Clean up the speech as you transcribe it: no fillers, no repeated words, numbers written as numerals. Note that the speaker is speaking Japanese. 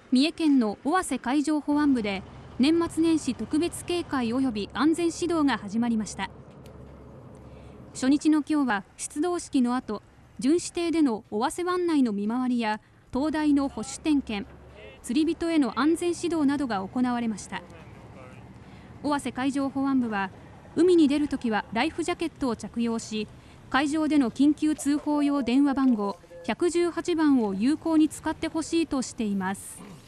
三重県の尾鷲海上保安部で年末年始特別警戒及び安全指導が始まりました。初日の今日は出動式の後、巡視艇での尾鷲湾内の見回りや灯台の保守点検、釣り人への安全指導などが行われました。尾鷲海上保安部は、海に出るときはライフジャケットを着用し、海上での緊急通報用電話番号118番を有効に使ってほしいとしています。